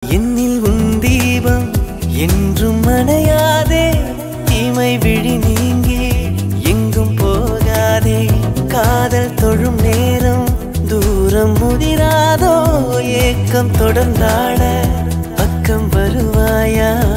என்னில் உன் தீபம் என்றும் அணையாதே தீமை விழி நீங்கி எங்கும் போகாதே காதல் தொழும் நேரம் தூரம் முதிராதோ ஏக்கம் தொடர்ந்தாட பக்கம் வருவாயா